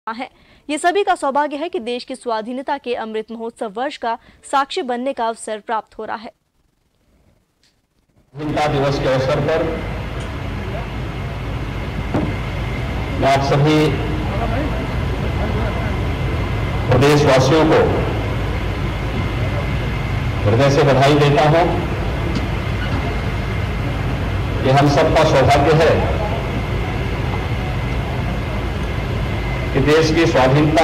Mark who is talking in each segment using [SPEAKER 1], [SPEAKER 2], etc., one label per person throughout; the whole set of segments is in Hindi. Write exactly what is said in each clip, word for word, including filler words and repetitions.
[SPEAKER 1] है। ये सभी का सौभाग्य है कि देश की स्वाधीनता के अमृत महोत्सव वर्ष का साक्षी बनने का अवसर प्राप्त हो रहा है।
[SPEAKER 2] स्वाधीनता दिवस के अवसर पर मैं आप सभी प्रदेशवासियों को हृदय से बधाई देता हूं कि हम सबका सौभाग्य है कि देश की स्वाधीनता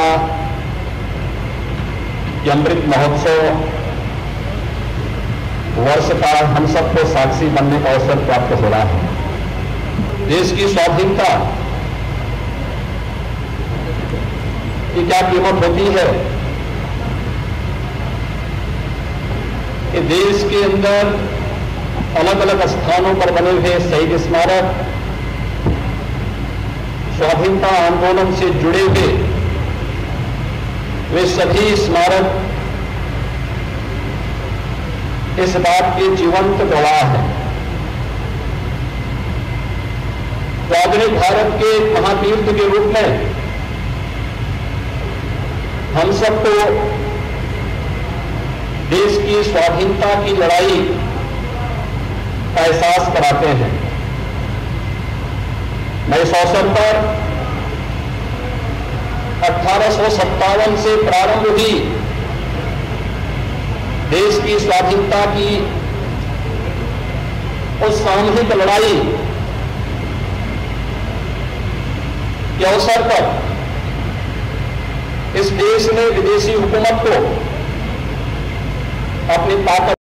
[SPEAKER 2] के अमृत महोत्सव वर्ष का हम सबको साक्षी बनने का अवसर प्राप्त हो रहा है। देश की स्वाधीनता की क्या कीमत होती है कि देश के अंदर अलग अलग स्थानों पर बने हुए शहीद स्मारक स्वाधीनता आंदोलन से जुड़े हुए वे सभी स्मारक इस बात के जीवंत गवाह हैं। तो आधुनिक भारत के महातीर्थ के रूप में हम सबको देश की स्वाधीनता की लड़ाई का एहसास कराते हैं। मैं इस अवसर पर अठारह सौ सत्तावन से प्रारंभ हुई देश की स्वाधीनता की उस सामूहिक लड़ाई के अवसर पर इस देश ने विदेशी हुकूमत को अपनी ताकत